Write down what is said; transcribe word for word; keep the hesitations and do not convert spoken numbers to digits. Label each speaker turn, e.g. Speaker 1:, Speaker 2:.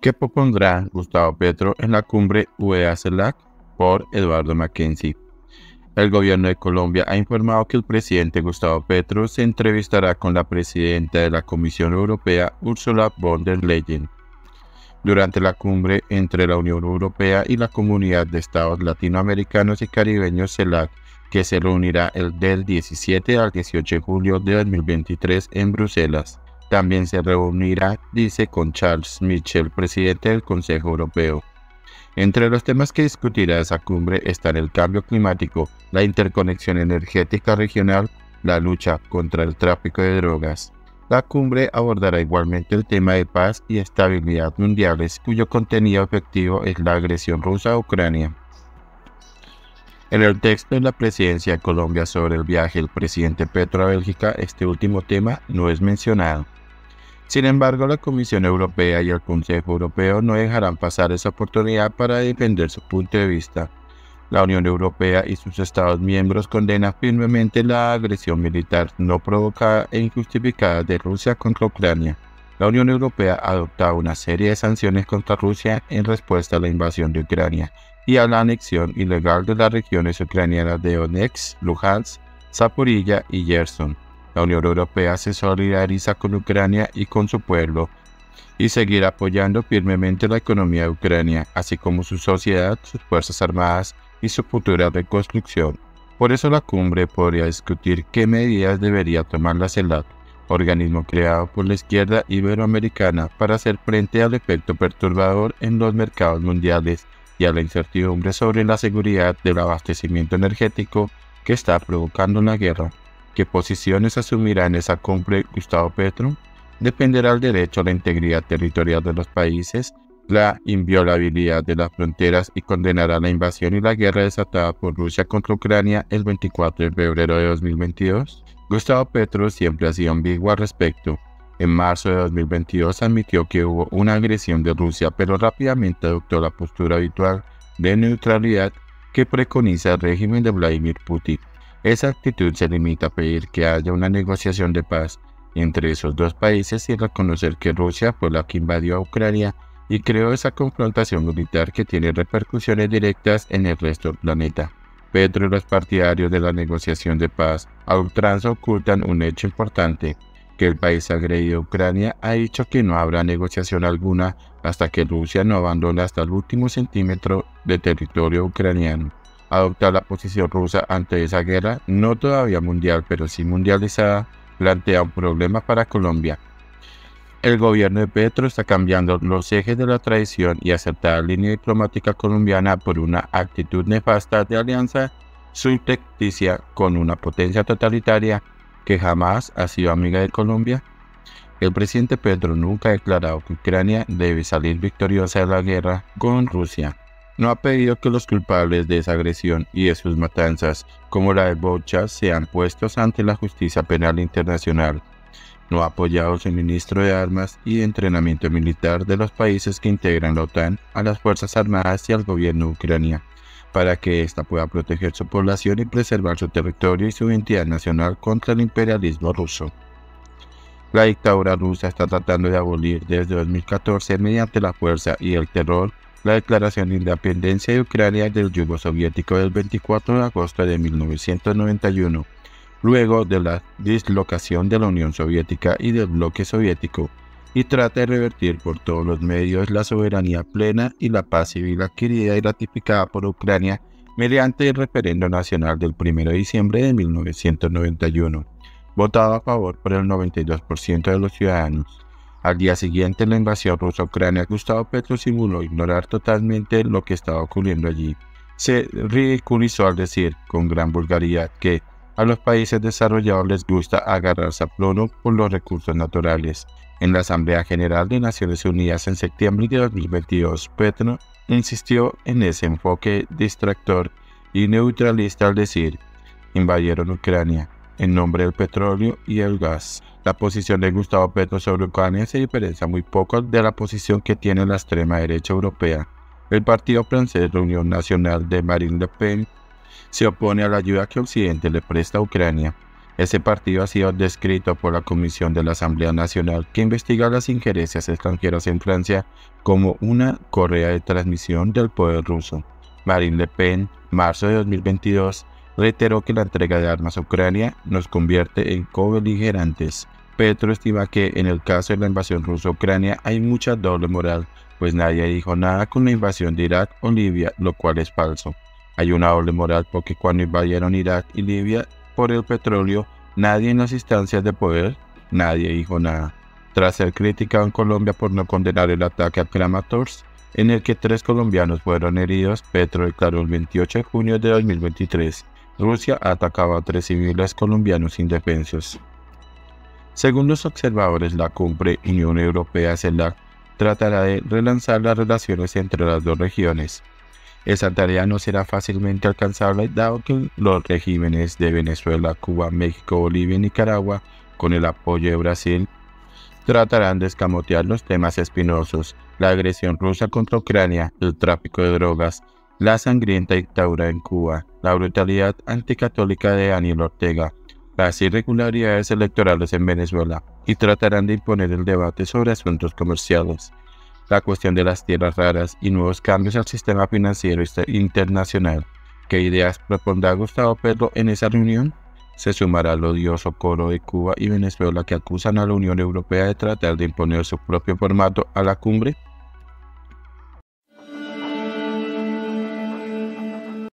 Speaker 1: ¿Qué propondrá Gustavo Petro en la cumbre U E A-CELAC? Por Eduardo Mackenzie. El gobierno de Colombia ha informado que el presidente Gustavo Petro se entrevistará con la presidenta de la Comisión Europea, Ursula von der Leyen, durante la cumbre entre la Unión Europea y la Comunidad de Estados Latinoamericanos y Caribeños CELAC, que se reunirá el del diecisiete al dieciocho de julio de dos mil veintitrés en Bruselas. También se reunirá, dice, con Charles Michel, presidente del Consejo Europeo. Entre los temas que discutirá esa cumbre están el cambio climático, la interconexión energética regional, la lucha contra el tráfico de drogas. La cumbre abordará igualmente el tema de paz y estabilidad mundiales, cuyo contenido efectivo es la agresión rusa a Ucrania. En el texto de la presidencia de Colombia sobre el viaje del presidente Petro a Bélgica, este último tema no es mencionado. Sin embargo, la Comisión Europea y el Consejo Europeo no dejarán pasar esa oportunidad para defender su punto de vista. La Unión Europea y sus Estados miembros condenan firmemente la agresión militar no provocada e injustificada de Rusia contra Ucrania. La Unión Europea ha adoptado una serie de sanciones contra Rusia en respuesta a la invasión de Ucrania y a la anexión ilegal de las regiones ucranianas de Donetsk, Luhansk, Zaporilla y Gerson. La Unión Europea se solidariza con Ucrania y con su pueblo y seguirá apoyando firmemente la economía de Ucrania, así como su sociedad, sus fuerzas armadas y su futura reconstrucción. Por eso la cumbre podría discutir qué medidas debería tomar la CELAC, organismo creado por la izquierda iberoamericana para hacer frente al efecto perturbador en los mercados mundiales y a la incertidumbre sobre la seguridad del abastecimiento energético que está provocando la guerra. ¿Qué posiciones asumirá en esa cumbre Gustavo Petro? Dependerá del derecho a la integridad territorial de los países, la inviolabilidad de las fronteras y condenará la invasión y la guerra desatada por Rusia contra Ucrania el veinticuatro de febrero de dos mil veintidós. Gustavo Petro siempre ha sido ambiguo al respecto. En marzo de dos mil veintidós admitió que hubo una agresión de Rusia, pero rápidamente adoptó la postura habitual de neutralidad que preconiza el régimen de Vladimir Putin. Esa actitud se limita a pedir que haya una negociación de paz entre esos dos países y reconocer que Rusia fue la que invadió a Ucrania y creó esa confrontación militar que tiene repercusiones directas en el resto del planeta. Petro y los partidarios de la negociación de paz a ultranza ocultan un hecho importante, que el país agredido a Ucrania ha dicho que no habrá negociación alguna hasta que Rusia no abandone hasta el último centímetro de territorio ucraniano. Adoptar la posición rusa ante esa guerra, no todavía mundial pero sí mundializada, plantea un problema para Colombia. El gobierno de Petro está cambiando los ejes de la tradición y acertada línea diplomática colombiana por una actitud nefasta de alianza subrepticia con una potencia totalitaria que jamás ha sido amiga de Colombia. El presidente Petro nunca ha declarado que Ucrania debe salir victoriosa de la guerra con Rusia. No ha pedido que los culpables de esa agresión y de sus matanzas, como la de Bucha, sean puestos ante la justicia penal internacional. No ha apoyado el suministro de armas y de entrenamiento militar de los países que integran la OTAN a las Fuerzas Armadas y al gobierno de Ucrania, para que ésta pueda proteger su población y preservar su territorio y su identidad nacional contra el imperialismo ruso. La dictadura rusa está tratando de abolir desde dos mil catorce, mediante la fuerza y el terror, la declaración de independencia de Ucrania del yugo soviético del veinticuatro de agosto de mil novecientos noventa y uno, luego de la dislocación de la Unión Soviética y del bloque soviético, y trata de revertir por todos los medios la soberanía plena y la paz civil adquirida y ratificada por Ucrania mediante el referendo nacional del primero de diciembre de mil novecientos noventa y uno, votado a favor por el noventa y dos por ciento de los ciudadanos. Al día siguiente de la invasión rusa a Ucrania, Gustavo Petro simuló ignorar totalmente lo que estaba ocurriendo allí. Se ridiculizó al decir, con gran vulgaridad, que a los países desarrollados les gusta agarrarse a plomo por los recursos naturales. En la Asamblea General de Naciones Unidas en septiembre de dos mil veintidós, Petro insistió en ese enfoque distractor y neutralista al decir, invadieron Ucrania en nombre del petróleo y el gas. La posición de Gustavo Petro sobre Ucrania se diferencia muy poco de la posición que tiene la extrema derecha europea. El partido francés Reunión Nacional de Marine Le Pen se opone a la ayuda que Occidente le presta a Ucrania. Ese partido ha sido descrito por la Comisión de la Asamblea Nacional que investiga las injerencias extranjeras en Francia como una correa de transmisión del poder ruso. Marine Le Pen, marzo de dos mil veintidós, reiteró que la entrega de armas a Ucrania nos convierte en cobeligerantes. Petro estima que en el caso de la invasión rusa a Ucrania hay mucha doble moral, pues nadie dijo nada con la invasión de Irak o Libia, lo cual es falso. Hay una doble moral porque cuando invadieron Irak y Libia por el petróleo, nadie en las instancias de poder, nadie dijo nada. Tras ser criticado en Colombia por no condenar el ataque a Kramatorsk, en el que tres colombianos fueron heridos, Petro declaró el veintiocho de junio de dos mil veintitrés, Rusia ha atacado a tres civiles colombianos indefensos. Según los observadores, la cumbre Unión Europea-CELAC tratará de relanzar las relaciones entre las dos regiones. Esa tarea no será fácilmente alcanzable dado que los regímenes de Venezuela, Cuba, México, Bolivia y Nicaragua, con el apoyo de Brasil, tratarán de escamotear los temas espinosos, la agresión rusa contra Ucrania, el tráfico de drogas, la sangrienta dictadura en Cuba, la brutalidad anticatólica de Daniel Ortega, las irregularidades electorales en Venezuela, y tratarán de imponer el debate sobre asuntos comerciales, la cuestión de las tierras raras y nuevos cambios al sistema financiero internacional. ¿Qué ideas propondrá Gustavo Petro en esa reunión? ¿Se sumará al odioso coro de Cuba y Venezuela que acusan a la Unión Europea de tratar de imponer su propio formato a la cumbre?